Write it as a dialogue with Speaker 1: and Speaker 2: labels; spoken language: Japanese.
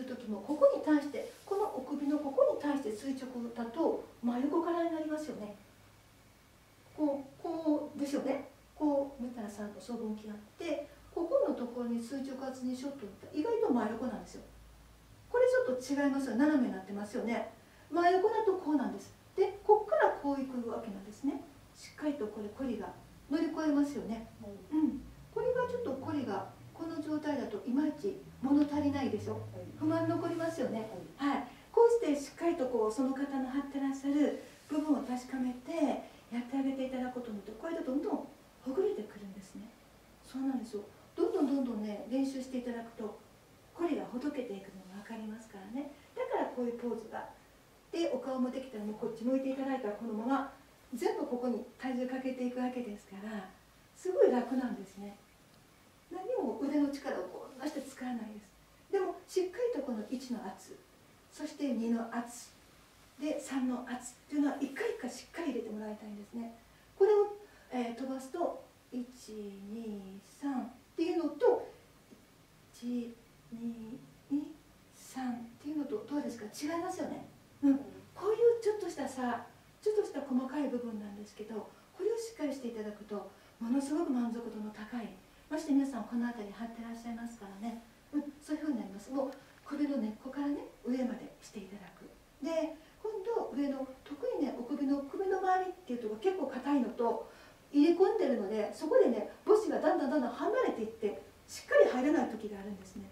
Speaker 1: る時もここに対してこのお首のここに対して垂直だと真横からになりますよね。こうですよね。こうメタラさんと層分岐があってここのところに垂直圧にしようと思ったら意外と真横なんですよ。これちょっと違いますよ。斜めになってますよね。真横だとこうなんです。でここからこういくわけなんですね。しっかりとこれコリが乗り越えますよね。これがちょっとコリがこの状態だといまいち物足りないでしょ。不満残りますよね。はい。こうしてしっかりとこうその方の張ってらっしゃる部分を確かめてやってあげていただくことによってこれでどんどんほぐれてくるんですね。そうなんですよ。どんどんね練習していただくとコリがほどけていくのが分かりますからね。だからこういうポーズが。でお顔もできたらもうこっち向いていただいたらこのまま全部ここに体重かけていくわけですからすごい楽なんですね。何も腕の力をこんなして使わないです。でもしっかりとこの1の圧そして2の圧で3の圧っていうのは一回一回しっかり入れてもらいたいんですね。これを、飛ばすと123っていうのと123っていうのとどうですか、違いますよね。こういうちょっとしたさちょっとした細かい部分なんですけどこれをしっかりしていただくとものすごく満足度の高いまして皆さんこの辺り張ってらっしゃいますからね、そういうふうになります。もう首の根っこからね上までしていただく。で今度上の特にね首の周りっていうところ結構硬いのと入れ込んでるのでそこでね母子がだんだん離れていってしっかり入らない時があるんですね。